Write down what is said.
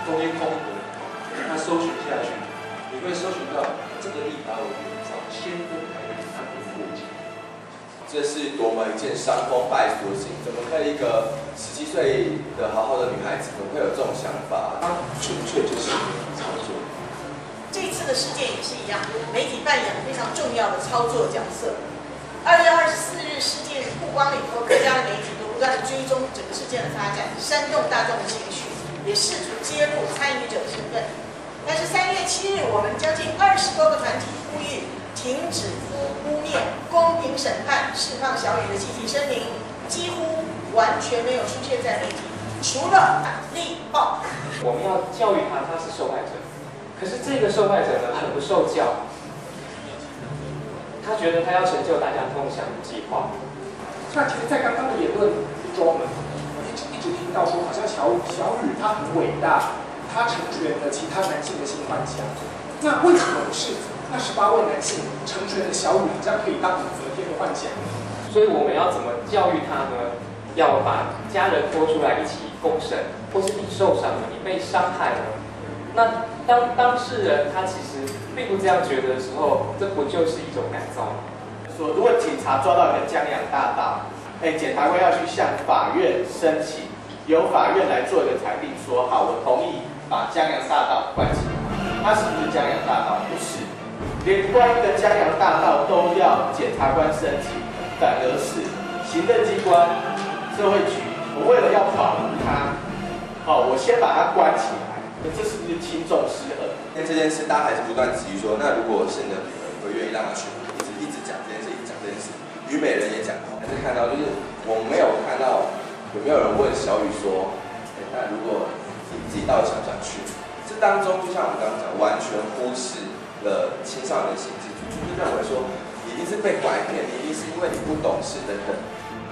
中间空格，那搜寻下去，你会搜寻到这个立法委员早先跟台北他们过节。 这是多么一件伤风败俗的事情！怎么可以一个17岁的好好的女孩子，怎么会有这种想法？ 她纯粹就是操作。 这次的事件也是一样，媒体扮演了非常重要的操作角色。2月24日事件曝光了以后，各家的媒体都不断的追踪整个事件的发展，煽动大众的情绪，也试图揭露参与者的身份。但是3月7日，我们将近20多个团体呼吁停止污蔑、公平审判、释放小雨的集体声明，几乎完全没有出现在媒体，除了力报。 我们要教育他是受害者，可是这个受害者呢，很不受教。他觉得他要成就大家梦想的计划。 那其实，在刚刚的言论中，我们一直听到说，好像小雨她很伟大，她成全了其他男性的性幻想。那为什么不是那18位男性成全了小雨，好像可以当武则天的幻想？ 所以我们要怎么教育他呢？要把家人拖出来一起公审，或是你受伤了，你被伤害了，那当事人他其实并不这样觉得的时候，这不就是一种改造吗？ 说如果警察抓到一个江洋大盗，检察官要去向法院申请，由法院来做一个裁定，说好，我同意把江洋大盗关起来。他是不是江洋大盗？不是，连关一个江洋大盗都要检察官申请，反而是行政机关、社会局，我为了要保护他，我先把他关起来，这是不是轻重失衡？ 因为这件事，大家还是不断质疑说，那如果是你的女儿，你会愿意让她去吗？一直讲这件事，一直讲这件事。虞美人也讲过，还是看到，就是我没有看到有没有人问小雨说，那如果你自己到底想不想去？这当中就像我们刚刚讲，完全忽视了青少年的心智，就是认为说，你一定是被拐骗，你一定是因为你不懂事等等。